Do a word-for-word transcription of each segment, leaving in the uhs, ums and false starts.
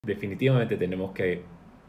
Definitivamente tenemos que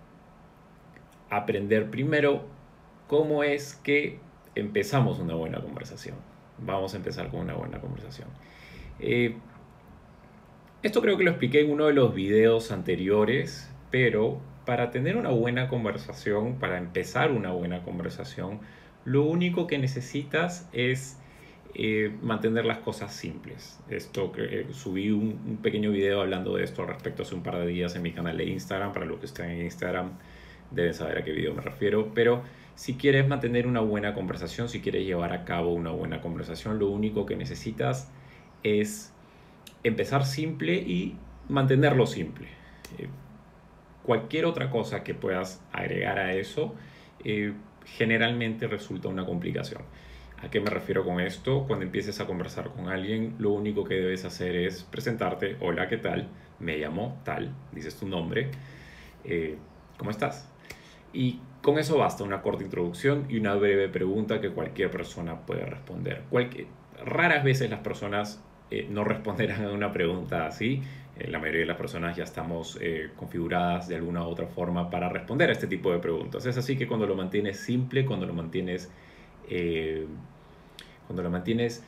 aprender primero cómo es que empezamos una buena conversación. Vamos a empezar con una buena conversación. Eh, Esto creo que lo expliqué en uno de los videos anteriores, pero para tener una buena conversación, para empezar una buena conversación, lo único que necesitas es eh, mantener las cosas simples. Esto que eh, subí un, un pequeño video hablando de esto al respecto hace un par de días en mi canal de Instagram. Para los que están en Instagram deben saber a qué video me refiero. Pero si quieres mantener una buena conversación, si quieres llevar a cabo una buena conversación, lo único que necesitas es empezar simple y mantenerlo simple. Eh, cualquier otra cosa que puedas agregar a eso eh, generalmente resulta una complicación. ¿A qué me refiero con esto? Cuando empieces a conversar con alguien, lo único que debes hacer es presentarte. Hola, ¿qué tal? Me llamo tal, dices tu nombre. Eh, ¿Cómo estás? Y con eso basta, una corta introducción y una breve pregunta que cualquier persona puede responder. Cualquier, raras veces las personas eh, no responderán a una pregunta así. Eh, la mayoría de las personas ya estamos eh, configuradas de alguna u otra forma para responder a este tipo de preguntas. Es así que cuando lo mantienes simple, cuando lo mantienes, eh, cuando lo mantienes,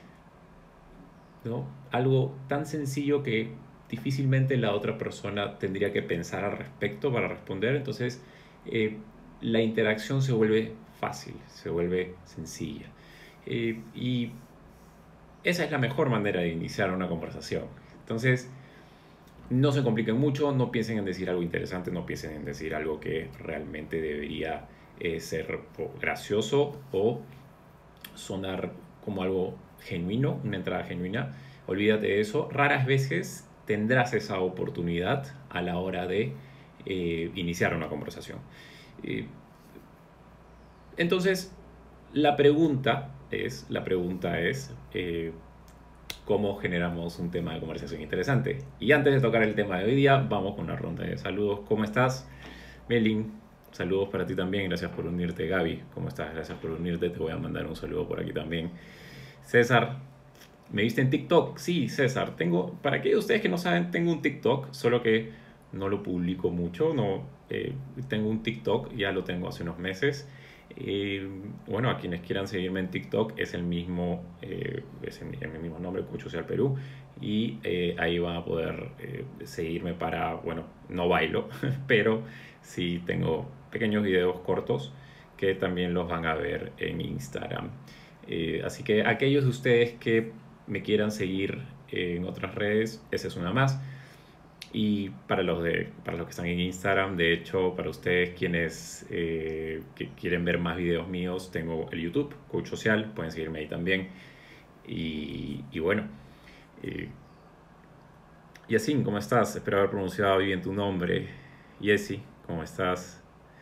¿no? Algo tan sencillo que difícilmente la otra persona tendría que pensar al respecto para responder, entonces eh, la interacción se vuelve fácil, se vuelve sencilla. Eh, y esa es la mejor manera de iniciar una conversación. Entonces, no se compliquen mucho, no piensen en decir algo interesante, no piensen en decir algo que realmente debería eh, ser o gracioso o sonar como algo genuino, una entrada genuina. Olvídate de eso. Raras veces tendrás esa oportunidad a la hora de eh, iniciar una conversación. Eh, entonces, la pregunta es, la pregunta es eh, cómo generamos un tema de conversación interesante. Y antes de tocar el tema de hoy día, vamos con una ronda de saludos. ¿Cómo estás, Melin? Saludos para ti también, gracias por unirte. Gaby, ¿cómo estás? Gracias por unirte, te voy a mandar un saludo por aquí también. César, ¿me viste en TikTok? Sí, César, tengo, para aquellos de ustedes que no saben, tengo un TikTok, solo que no lo publico mucho, no, eh, tengo un TikTok, ya lo tengo hace unos meses. Eh, bueno, a quienes quieran seguirme en TikTok es el mismo, eh, es el, el mismo nombre, Coach Social Perú, y eh, ahí van a poder eh, seguirme para, bueno, no bailo, pero sí tengo pequeños videos cortos que también los van a ver en Instagram. Eh, así que aquellos de ustedes que me quieran seguir en otras redes, esa es una más. Y para los, de, para los que están en Instagram, de hecho, para ustedes quienes eh, que quieren ver más videos míos, tengo el YouTube, Coach Social, pueden seguirme ahí también. Y, y bueno, eh, Yacine, ¿cómo estás? Espero haber pronunciado bien tu nombre. Yesi, ¿cómo estás?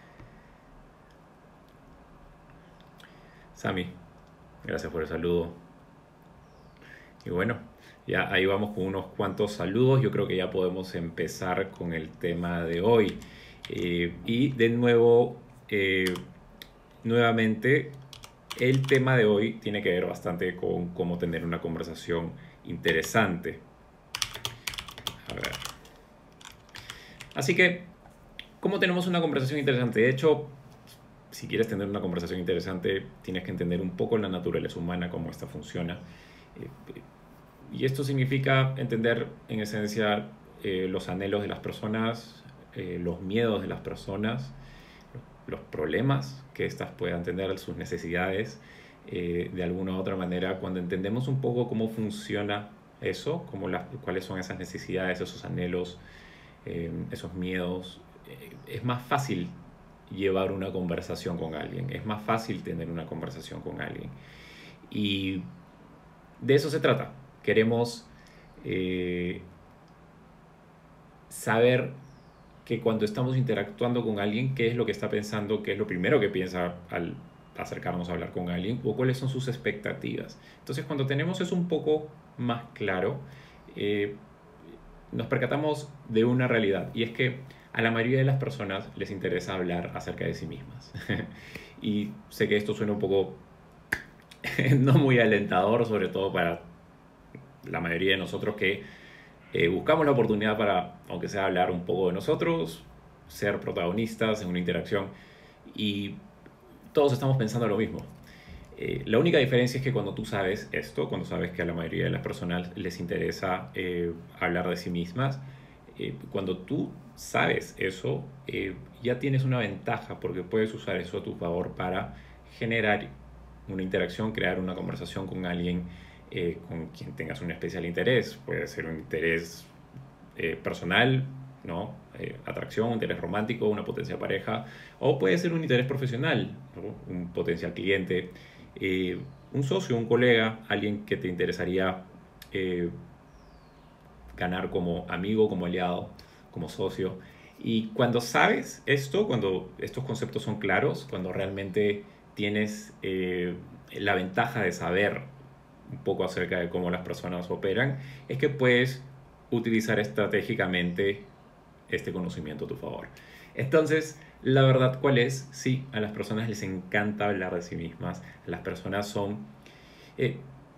Sami, gracias por el saludo. Y bueno, ya ahí vamos con unos cuantos saludos. Yo creo que ya podemos empezar con el tema de hoy. Eh, y de nuevo, eh, nuevamente, el tema de hoy tiene que ver bastante con cómo tener una conversación interesante. A ver. Así que, ¿cómo tenemos una conversación interesante? De hecho, si quieres tener una conversación interesante, tienes que entender un poco la naturaleza humana, cómo esta funciona. Eh, y esto significa entender, en esencia, eh, los anhelos de las personas, eh, los miedos de las personas, los problemas que éstas puedan tener, sus necesidades. Eh, de alguna u otra manera, cuando entendemos un poco cómo funciona eso, cómo las, cuáles son esas necesidades, esos anhelos, eh, esos miedos, eh, es más fácil llevar una conversación con alguien, es más fácil tener una conversación con alguien. Y de eso se trata. Queremos eh, saber que cuando estamos interactuando con alguien, qué es lo que está pensando, qué es lo primero que piensa al acercarnos a hablar con alguien o cuáles son sus expectativas. Entonces, cuando tenemos eso un poco más claro, eh, nos percatamos de una realidad, y es que a la mayoría de las personas les interesa hablar acerca de sí mismas. Y sé que esto suena un poco no muy alentador, sobre todo para la mayoría de nosotros que Eh, buscamos la oportunidad para, aunque sea hablar un poco de nosotros, ser protagonistas en una interacción y todos estamos pensando lo mismo. Eh, la única diferencia es que cuando tú sabes esto, cuando sabes que a la mayoría de las personas les interesa eh, hablar de sí mismas, eh, cuando tú sabes eso, eh, ya tienes una ventaja porque puedes usar eso a tu favor para generar una interacción, crear una conversación con alguien eh, con quien tengas un especial interés. Puede ser un interés eh, personal, ¿no? Eh, atracción, un interés romántico, una potencial pareja, o puede ser un interés profesional, ¿no? Un potencial cliente, eh, un socio, un colega, alguien que te interesaría eh, ganar como amigo, como aliado, como socio. Y cuando sabes esto, cuando estos conceptos son claros, cuando realmente tienes eh, la ventaja de saber un poco acerca de cómo las personas operan, es que puedes utilizar estratégicamente este conocimiento a tu favor. Entonces, la verdad, ¿cuál es? Sí, a las personas les encanta hablar de sí mismas. Las personas son, eh,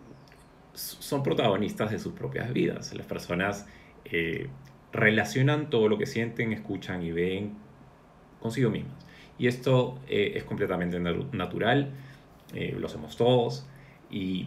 son protagonistas de sus propias vidas. Las personas eh, relacionan todo lo que sienten, escuchan y ven consigo mismas. Y esto eh, es completamente natural, eh, lo hacemos todos y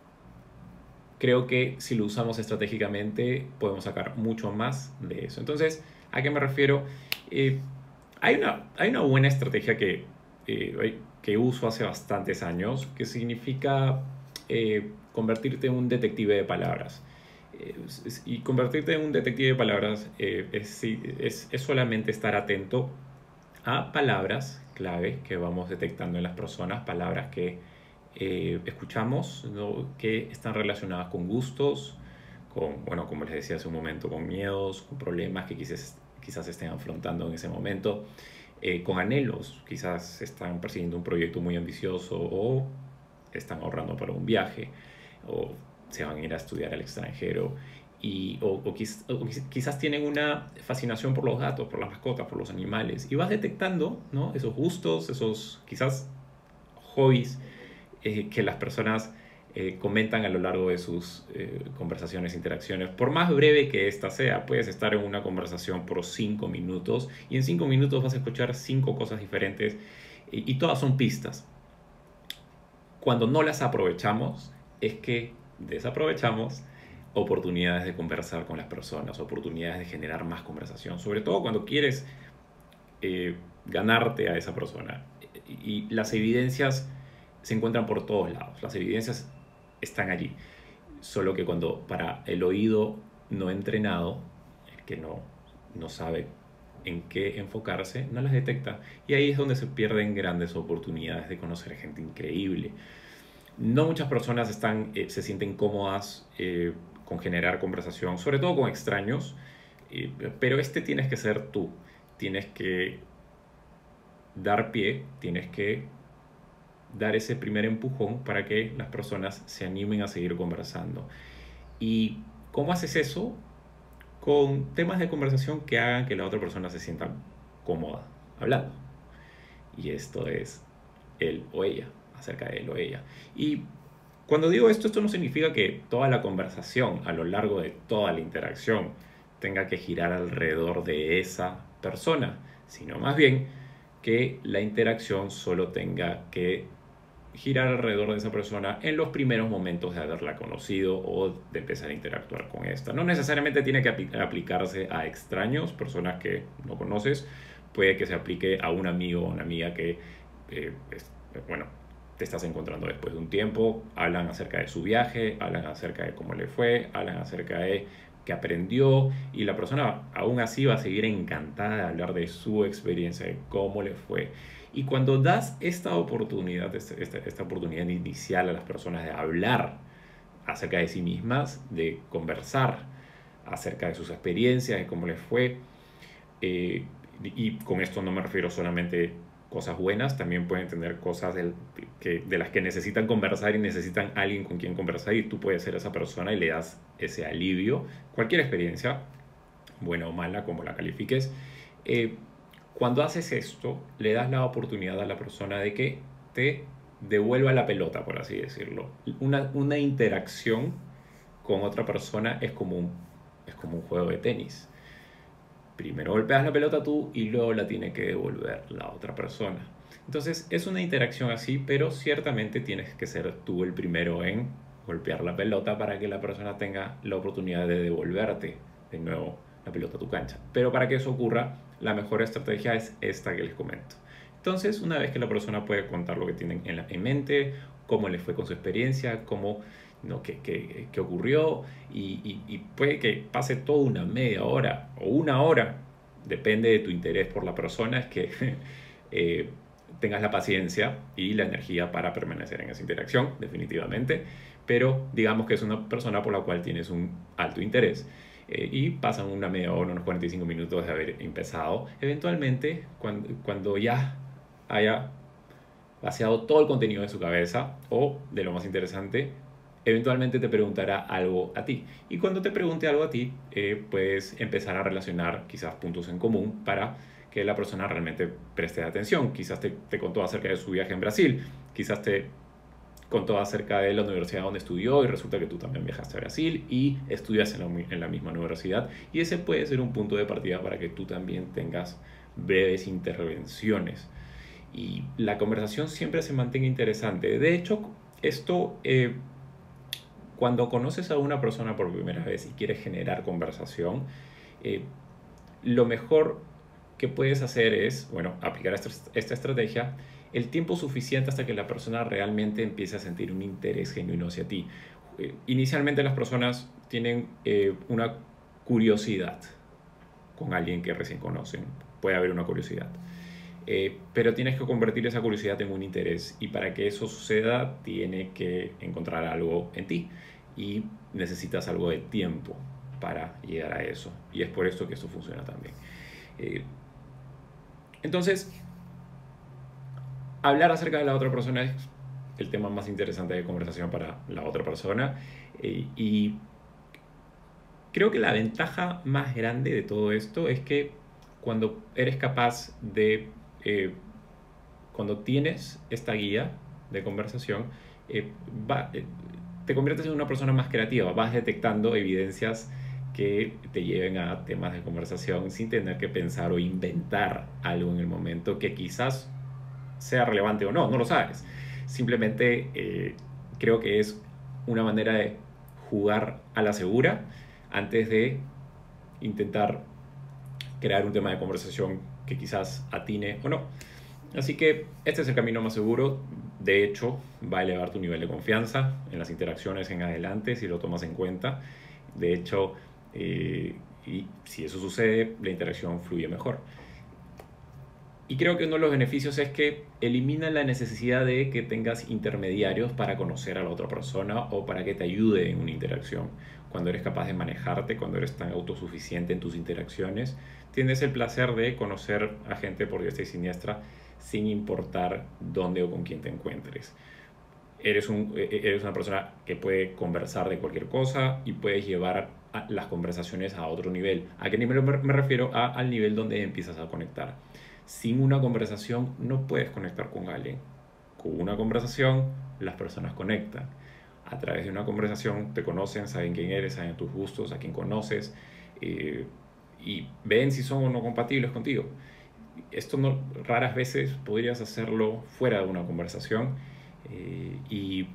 creo que si lo usamos estratégicamente podemos sacar mucho más de eso. Entonces, ¿a qué me refiero? Eh, hay, una, hay una buena estrategia que, eh, que uso hace bastantes años que significa eh, convertirte en un detective de palabras. Eh, y convertirte en un detective de palabras eh, es, es, es solamente estar atento a palabras clave que vamos detectando en las personas, palabras que eh, escuchamos, ¿no? Que están relacionadas con gustos, con, bueno, como les decía hace un momento, con miedos, con problemas que quizás, quizás estén afrontando en ese momento, eh, con anhelos, quizás están persiguiendo un proyecto muy ambicioso o están ahorrando para un viaje o se van a ir a estudiar al extranjero y, o, o, quiz, o, quizás tienen una fascinación por los gatos, por las mascotas, por los animales y vas detectando, ¿no? Esos gustos, esos quizás hobbies eh, que las personas eh, comentan a lo largo de sus eh, conversaciones, interacciones. Por más breve que ésta sea, puedes estar en una conversación por cinco minutos y en cinco minutos vas a escuchar cinco cosas diferentes y, y todas son pistas. Cuando no las aprovechamos es que desaprovechamos oportunidades de conversar con las personas, oportunidades de generar más conversación, sobre todo cuando quieres eh, ganarte a esa persona. Y las evidencias se encuentran por todos lados, las evidencias están allí, solo que cuando para el oído no entrenado, el que no, no sabe en qué enfocarse, no las detecta. Y ahí es donde se pierden grandes oportunidades de conocer gente increíble. No muchas personas están, eh, se sienten cómodas eh, con generar conversación, sobre todo con extraños, eh, pero este tienes que ser tú. Tienes que dar pie, tienes que dar ese primer empujón para que las personas se animen a seguir conversando. ¿Y cómo haces eso? Con temas de conversación que hagan que la otra persona se sienta cómoda hablando. Y esto es él o ella, acerca de él o ella. Y cuando digo esto, esto no significa que toda la conversación a lo largo de toda la interacción tenga que girar alrededor de esa persona, sino más bien que la interacción solo tenga que girar alrededor de esa persona en los primeros momentos de haberla conocido o de empezar a interactuar con esta. No necesariamente tiene que aplicarse a extraños, personas que no conoces, puede que se aplique a un amigo o una amiga que, eh, es, bueno, te estás encontrando después de un tiempo, hablan acerca de su viaje, hablan acerca de cómo le fue, hablan acerca de qué aprendió y la persona aún así va a seguir encantada de hablar de su experiencia, de cómo le fue. Y cuando das esta oportunidad, esta, esta, esta oportunidad inicial a las personas de hablar acerca de sí mismas, de conversar acerca de sus experiencias, de cómo les fue, eh, y con esto no me refiero solamente cosas buenas, también pueden tener cosas del, que, de las que necesitan conversar y necesitan alguien con quien conversar y tú puedes ser esa persona y le das ese alivio. Cualquier experiencia, buena o mala, como la califiques, eh, cuando haces esto, le das la oportunidad a la persona de que te devuelva la pelota, por así decirlo. Una, una interacción con otra persona es como un Es como un juego de tenis. Primero golpeas la pelota tú y luego la tiene que devolver la otra persona. Entonces es una interacción así, pero ciertamente tienes que ser tú el primero en golpear la pelota para que la persona tenga la oportunidad de devolverte de nuevo la pelota a tu cancha. Pero para que eso ocurra, la mejor estrategia es esta que les comento. Entonces, una vez que la persona puede contar lo que tienen en, la, en mente, cómo le fue con su experiencia, cómo, ¿no? qué, qué, qué ocurrió, y, y, y puede que pase toda una media hora o una hora, depende de tu interés por la persona, es que eh, tengas la paciencia y la energía para permanecer en esa interacción, definitivamente, pero digamos que es una persona por la cual tienes un alto interés. Eh, y pasan una media hora, unos cuarenta y cinco minutos de haber empezado. Eventualmente, cuando, cuando ya haya vaciado todo el contenido de su cabeza o, de lo más interesante, eventualmente te preguntará algo a ti. Y cuando te pregunte algo a ti, eh, puedes empezar a relacionar quizás puntos en común para que la persona realmente preste atención. Quizás te, te contó acerca de su viaje en Brasil, quizás te contó acerca de la universidad donde estudió y resulta que tú también viajaste a Brasil y estudias en la, en la misma universidad, y ese puede ser un punto de partida para que tú también tengas breves intervenciones y la conversación siempre se mantenga interesante. De hecho, esto, eh, cuando conoces a una persona por primera vez y quieres generar conversación, eh, lo mejor que puedes hacer es, bueno, aplicar esta, esta estrategia el tiempo suficiente hasta que la persona realmente empiece a sentir un interés genuino hacia ti. Eh, inicialmente las personas tienen eh, una curiosidad con alguien que recién conocen. Puede haber una curiosidad. Eh, pero tienes que convertir esa curiosidad en un interés, y para que eso suceda tiene que encontrar algo en ti y necesitas algo de tiempo para llegar a eso, y es por esto que esto funciona también. Eh, entonces, hablar acerca de la otra persona es el tema más interesante de conversación para la otra persona, eh, y creo que la ventaja más grande de todo esto es que cuando eres capaz de eh, cuando tienes esta guía de conversación, eh, va, eh, te conviertes en una persona más creativa, vas detectando evidencias que te lleven a temas de conversación sin tener que pensar o inventar algo en el momento que quizás sea relevante o no, no lo sabes. Simplemente eh, creo que es una manera de jugar a la segura antes de intentar crear un tema de conversación que quizás atine o no. Así que este es el camino más seguro. De hecho, va a elevar tu nivel de confianza en las interacciones en adelante si lo tomas en cuenta. De hecho, eh, y si eso sucede, la interacción fluye mejor. Y creo que uno de los beneficios es que elimina la necesidad de que tengas intermediarios para conocer a la otra persona o para que te ayude en una interacción. Cuando eres capaz de manejarte, cuando eres tan autosuficiente en tus interacciones, tienes el placer de conocer a gente por diestra y siniestra sin importar dónde o con quién te encuentres. Eres, un, eres una persona que puede conversar de cualquier cosa y puedes llevar a las conversaciones a otro nivel. ¿A qué nivel me refiero? A, al nivel donde empiezas a conectar. Sin una conversación no puedes conectar con alguien. Con una conversación las personas conectan. A través de una conversación te conocen, saben quién eres, saben tus gustos, a quién conoces, eh, y ven si son o no compatibles contigo. Esto no, raras veces podrías hacerlo fuera de una conversación, eh, y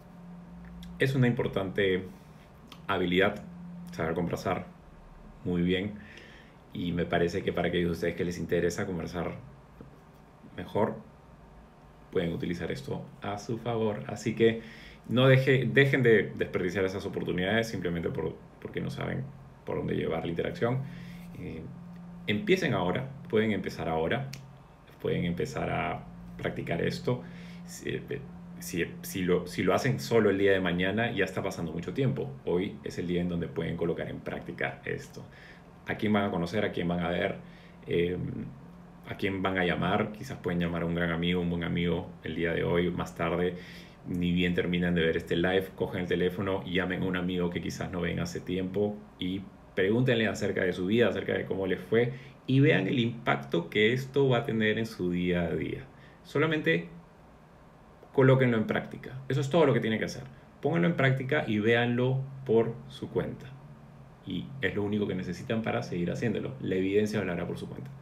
es una importante habilidad saber conversar muy bien, y me parece que para aquellos de ustedes que les interesa conversar mejor pueden utilizar esto a su favor. Así que no deje, dejen de desperdiciar esas oportunidades simplemente por, porque no saben por dónde llevar la interacción. Eh, empiecen ahora, pueden empezar ahora, pueden empezar a practicar esto. Si, si, si, lo, si lo hacen solo el día de mañana, ya está pasando mucho tiempo. Hoy es el día en donde pueden colocar en práctica esto. A quién van a conocer, a quién van a ver, eh, a quién van a llamar. Quizás pueden llamar a un gran amigo, un buen amigo el día de hoy, más tarde. Ni bien terminan de ver este live, cogen el teléfono y llamen a un amigo que quizás no ven hace tiempo y pregúntenle acerca de su vida, acerca de cómo les fue, y vean el impacto que esto va a tener en su día a día. Solamente colóquenlo en práctica. Eso es todo lo que tienen que hacer. Pónganlo en práctica y véanlo por su cuenta. y es lo único que necesitan para seguir haciéndolo. La evidencia hablará por su cuenta.